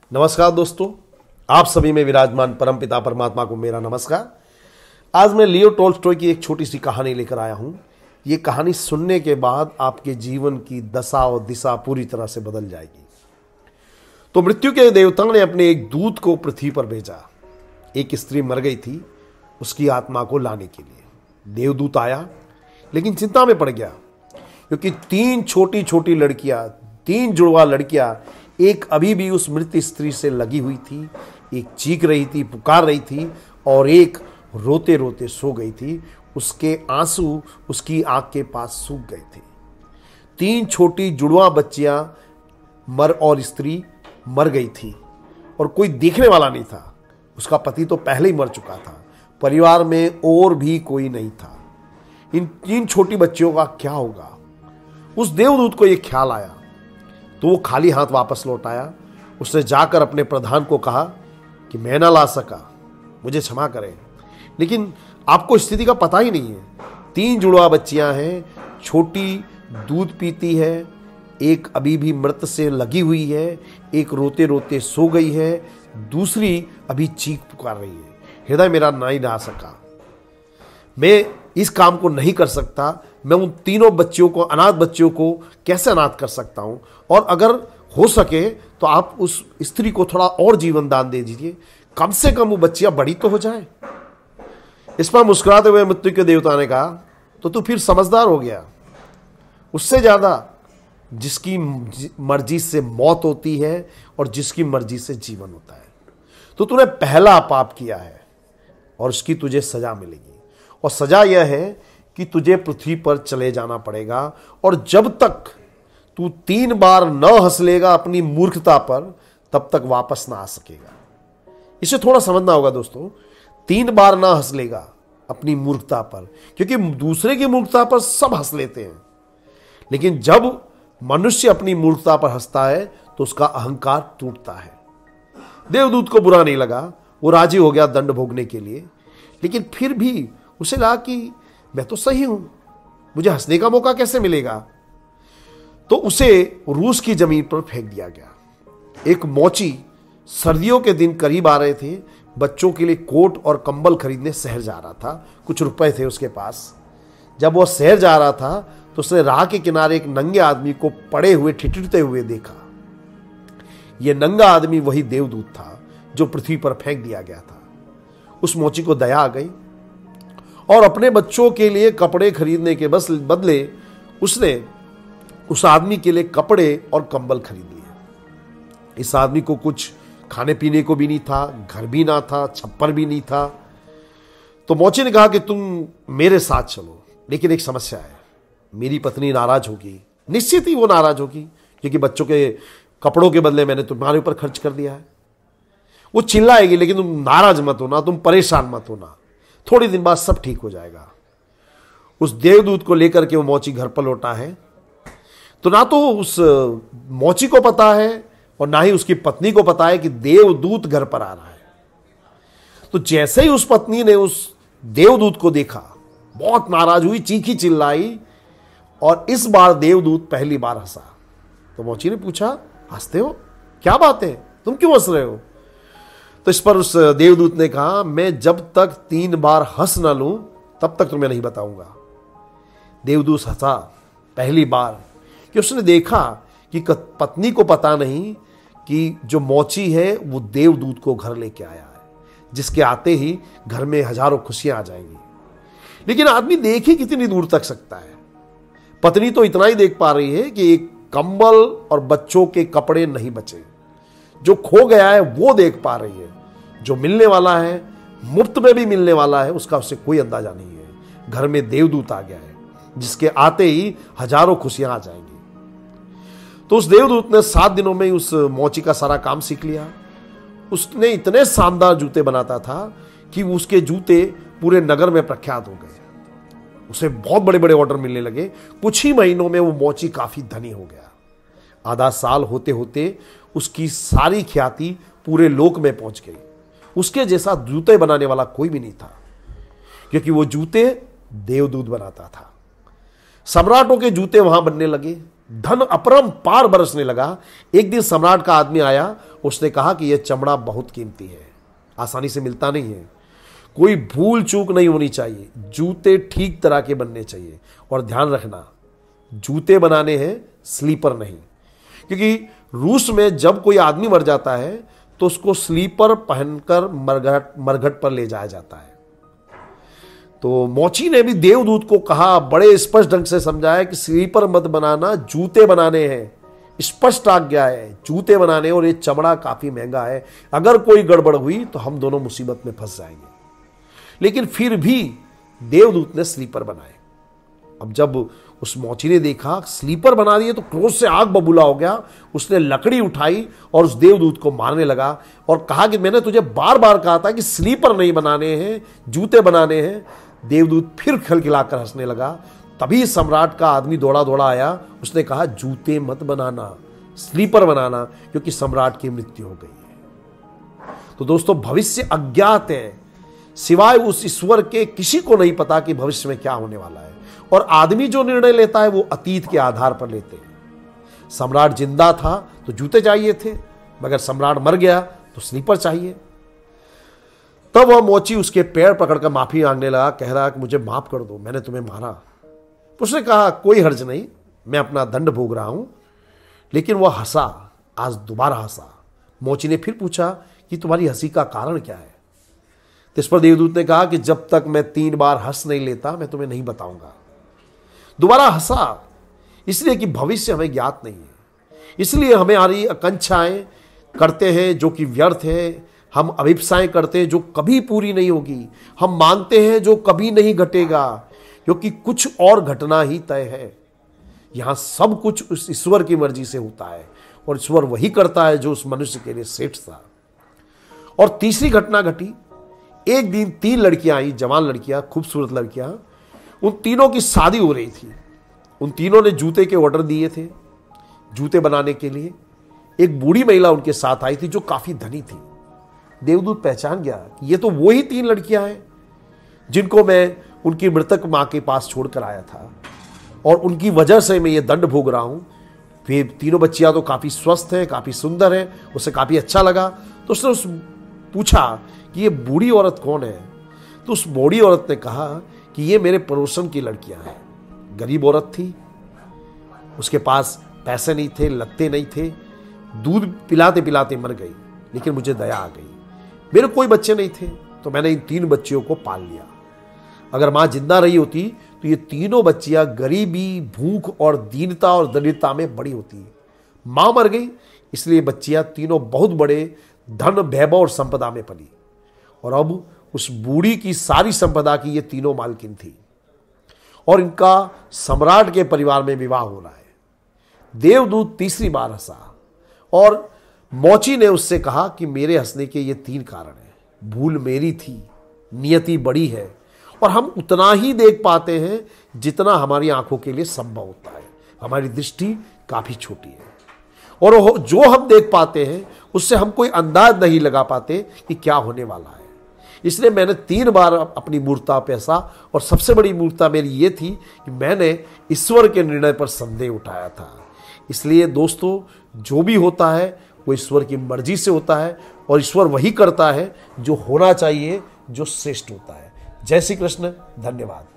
नमस्कार दोस्तों, आप सभी में विराजमान परमपिता परमात्मा को मेरा नमस्कार। आज मैं लियो टोल्स्टॉय की एक छोटी सी कहानी लेकर आया हूं। ये कहानी सुनने के बाद आपके जीवन की दशा और दिशा पूरी तरह से बदल जाएगी। तो मृत्यु के देवता ने अपने एक दूत को पृथ्वी पर भेजा। एक स्त्री मर गई थी, उसकी आत्मा को लाने के लिए देवदूत आया, लेकिन चिंता में पड़ गया क्योंकि तीन छोटी छोटी लड़कियां, तीन जुड़वा लड़कियां, एक अभी भी उस मृत स्त्री से लगी हुई थी, एक चीख रही थी, पुकार रही थी, और एक रोते रोते सो गई थी। उसके आंसू उसकी आंख के पास सूख गए थे। तीन छोटी जुड़वा बच्चियां और स्त्री मर गई थी और कोई देखने वाला नहीं था। उसका पति तो पहले ही मर चुका था, परिवार में और भी कोई नहीं था। इन तीन छोटी बच्चियों का क्या होगा? उस देवदूत को यह ख्याल आया तो वो खाली हाथ वापस लौट आया। उसने जाकर अपने प्रधान को कहा कि मैं ना ला सका, मुझे क्षमा करें, लेकिन आपको स्थिति का पता ही नहीं है। तीन जुड़वा बच्चियां हैं, छोटी दूध पीती है, एक अभी भी मृत से लगी हुई है, एक रोते रोते सो गई है, दूसरी अभी चीख पुकार रही है। हृदय मेरा नहीं ला सका, मैं इस काम को नहीं कर सकता। मैं उन तीनों बच्चियों को, अनाथ बच्चियों को कैसे अनाथ कर सकता हूं? और अगर हो सके तो आप उस स्त्री को थोड़ा और जीवन दान दे दीजिए, कम से कम वो बच्चियां बड़ी तो हो जाए। इस पर मुस्कुराते हुए मृत्यु के देवता ने कहा, तो तू फिर समझदार हो गया। उससे ज्यादा जिसकी मर्जी से मौत होती है और जिसकी मर्जी से जीवन होता है, तो तूने पहला पाप किया है और उसकी तुझे सजा मिलेगी। और सजा यह है कि तुझे पृथ्वी पर चले जाना पड़ेगा, और जब तक तू 3 बार न हंस लेगा अपनी मूर्खता पर, तब तक वापस ना आ सकेगा। इसे थोड़ा समझना होगा दोस्तों। 3 बार ना हंस लेगा अपनी मूर्खता पर, क्योंकि दूसरे की मूर्खता पर सब हंस लेते हैं, लेकिन जब मनुष्य अपनी मूर्खता पर हंसता है तो उसका अहंकार टूटता है। देवदूत को बुरा नहीं लगा, वो राजी हो गया दंड भोगने के लिए, लेकिन फिर भी उसे लगा कि मैं तो सही हूं, मुझे हंसने का मौका कैसे मिलेगा? तो उसे रूस की जमीन पर फेंक दिया गया। एक मोची सर्दियों के दिन करीब आ रहे थे, बच्चों के लिए कोट और कंबल खरीदने शहर जा रहा था। कुछ रुपए थे उसके पास। जब वो शहर जा रहा था तो उसने राह के किनारे एक नंगे आदमी को पड़े हुए ठिठुरते हुए देखा। यह नंगा आदमी वही देवदूत था जो पृथ्वी पर फेंक दिया गया था। उस मोची को दया आ गई और अपने बच्चों के लिए कपड़े खरीदने के बदले उसने उस आदमी के लिए कपड़े और कंबल खरीद लिए। इस आदमी को कुछ खाने पीने को भी नहीं था, घर भी ना था, छप्पर भी नहीं था। तो मोची ने कहा कि तुम मेरे साथ चलो, लेकिन एक समस्या है, मेरी पत्नी नाराज होगी। निश्चित ही वो नाराज होगी, क्योंकि बच्चों के कपड़ों के बदले मैंने तुम्हारे ऊपर खर्च कर दिया है। वो चिल्लाएगी, लेकिन तुम नाराज मत होना, तुम परेशान मत होना, थोड़ी दिन बाद सब ठीक हो जाएगा। उस देवदूत को लेकर के वो मोची घर पर लौटा है। तो ना तो उस मोची को पता है और ना ही उसकी पत्नी को पता है कि देवदूत घर पर आ रहा है। तो जैसे ही उस पत्नी ने उस देवदूत को देखा, बहुत नाराज हुई, चीखी चिल्लाई, और इस बार देवदूत पहली बार हंसा। तो मोची ने पूछा, हंसते हो? क्या बात है, तुम क्यों हंस रहे हो? तो इस पर उस देवदूत ने कहा, मैं जब तक 3 बार हंस ना लूं तब तक तुम्हें नहीं बताऊंगा। देवदूत हंसा पहली बार कि उसने देखा कि पत्नी को पता नहीं कि जो मोची है वो देवदूत को घर लेके आया है, जिसके आते ही घर में हजारों खुशियां आ जाएंगी। लेकिन आदमी देखे कितनी दूर तक सकता है? पत्नी तो इतना ही देख पा रही है कि एक कंबल और बच्चों के कपड़े नहीं बचे। जो खो गया है वो देख पा रही है, जो मिलने वाला है, मुफ्त में भी मिलने वाला है, उसका उससे कोई अंदाजा नहीं है। घर में देवदूत आ गया है, जिसके आते ही हजारों खुशियां आ जाएंगी। तो उस देवदूत ने 7 दिनों में उस मोची का सारा काम सीख लिया। उसने इतने शानदार जूते बनाता था कि उसके जूते पूरे नगर में प्रख्यात हो गए। उसे बहुत बड़े बड़े ऑर्डर मिलने लगे। कुछ ही महीनों में वो मोची काफी धनी हो गया। आधा साल होते होते उसकी सारी ख्याति पूरे लोक में पहुंच गई। उसके जैसा जूते बनाने वाला कोई भी नहीं था, क्योंकि वो जूते देवदूत बनाता था। सम्राटों के जूते वहां बनने लगे, धन अपरंपार बरसने लगा। एक दिन सम्राट का आदमी आया उसने कहा कि यह चमड़ा बहुत कीमती है, आसानी से मिलता नहीं है, कोई भूल चूक नहीं होनी चाहिए, जूते ठीक तरह के बनने चाहिए। और ध्यान रखना, जूते बनाने हैं, स्लीपर नहीं। क्योंकि रूस में जब कोई आदमी मर जाता है तो उसको स्लीपर पहनकर मरघट पर ले जाया जाता है। तो मोची ने भी देवदूत को कहा, बड़े स्पष्ट ढंग से समझाया कि स्लीपर मत बनाना, जूते बनाने हैं। स्पष्ट आज्ञा है, जूते बनाने, और ये चमड़ा काफी महंगा है, अगर कोई गड़बड़ हुई तो हम दोनों मुसीबत में फंस जाएंगे। लेकिन फिर भी देवदूत ने स्लीपर बनाए। अब जब उस मोची ने देखा स्लीपर बना दिए तो क्रोध से आग बबूला हो गया। उसने लकड़ी उठाई और उस देवदूत को मारने लगा और कहा कि मैंने तुझे बार बार कहा था कि स्लीपर नहीं बनाने हैं, जूते बनाने हैं। देवदूत फिर खिलखिलाकर हंसने लगा। तभी सम्राट का आदमी दौड़ा दौड़ा आया। उसने कहा, जूते मत बनाना, स्लीपर बनाना, क्योंकि सम्राट की मृत्यु हो गई है। तो दोस्तों, भविष्य अज्ञात है, सिवाय उस ईश्वर के किसी को नहीं पता कि भविष्य में क्या होने वाला है। और आदमी जो निर्णय लेता है वो अतीत के आधार पर लेते हैं। सम्राट जिंदा था तो जूते चाहिए थे, मगर सम्राट मर गया तो स्लीपर चाहिए। तब वह मोची उसके पैर पकड़कर माफी मांगने लगा, कह रहा कि मुझे माफ कर दो, मैंने तुम्हें मारा। उसने कहा, कोई हर्ज नहीं, मैं अपना दंड भोग रहा हूं। लेकिन वह हंसा, आज दोबारा हंसा। मोची ने फिर पूछा कि तुम्हारी हंसी का कारण क्या है? तो इस पर देवदूत ने कहा कि जब तक मैं 3 बार हंस नहीं लेता मैं तुम्हें नहीं बताऊंगा। दोबारा हंसा, इसलिए कि भविष्य हमें ज्ञात नहीं है, इसलिए हमारी आकांक्षाएं करते हैं जो कि व्यर्थ है, हम अभिप्साएं करते हैं जो कभी पूरी नहीं होगी, हम मांगते हैं जो कभी नहीं घटेगा, क्योंकि कुछ और घटना ही तय है। यहां सब कुछ उस ईश्वर की मर्जी से होता है और ईश्वर वही करता है जो उस मनुष्य के लिए श्रेष्ठ था। और तीसरी घटना घटी। एक दिन 3 लड़कियां आई, जवान लड़कियां, खूबसूरत लड़कियां। उन तीनों की शादी हो रही थी। उन तीनों ने जूते के ऑर्डर दिए थे, जूते बनाने के लिए। एक बूढ़ी महिला उनके साथ आई थी जो काफी धनी थी। देवदूत पहचान गया कि ये तो वही 3 लड़कियां हैं जिनको मैं उनकी मृतक मां के पास छोड़कर आया था, और उनकी वजह से मैं ये दंड भोग रहा हूं। वे तीनों बच्चियां तो काफी स्वस्थ हैं, काफी सुंदर हैं। उसे काफी अच्छा लगा। तो उसने पूछा कि ये बूढ़ी औरत कौन है? तो उस बूढ़ी औरत ने कहा कि ये मेरे पड़ोसन की लड़कियां हैं। गरीब औरत थी, उसके पास पैसे नहीं थे, लत्ते नहीं थे, दूध पिलाते पिलाते मर गई। लेकिन मुझे दया आ गई, मेरे कोई बच्चे नहीं थे तो मैंने इन 3 बच्चियों को पाल लिया। अगर मां जिंदा रही होती तो ये तीनों बच्चियां गरीबी, भूख और दीनता और दरिद्रता में बड़ी होती। मां मर गई, इसलिए बच्चियां तीनों बहुत बड़े धन, वैभव और संपदा में पली। और अब उस बूढ़ी की सारी संपदा की ये तीनों मालकिन थी और इनका सम्राट के परिवार में विवाह हो रहा है। देवदूत तीसरी बार हंसा और मोची ने उससे कहा कि मेरे हंसने के ये 3 कारण हैं। भूल मेरी थी, नियति बड़ी है और हम उतना ही देख पाते हैं जितना हमारी आंखों के लिए संभव होता है। हमारी दृष्टि काफी छोटी है और जो हम देख पाते हैं उससे हम कोई अंदाज नहीं लगा पाते कि क्या होने वाला है। इसलिए मैंने 3 बार अपनी मूर्खता पे हंसा और सबसे बड़ी मूर्खता मेरी ये थी कि मैंने ईश्वर के निर्णय पर संदेह उठाया था। इसलिए दोस्तों, जो भी होता है वो ईश्वर की मर्जी से होता है और ईश्वर वही करता है जो होना चाहिए, जो श्रेष्ठ होता है। जय श्री कृष्ण। धन्यवाद।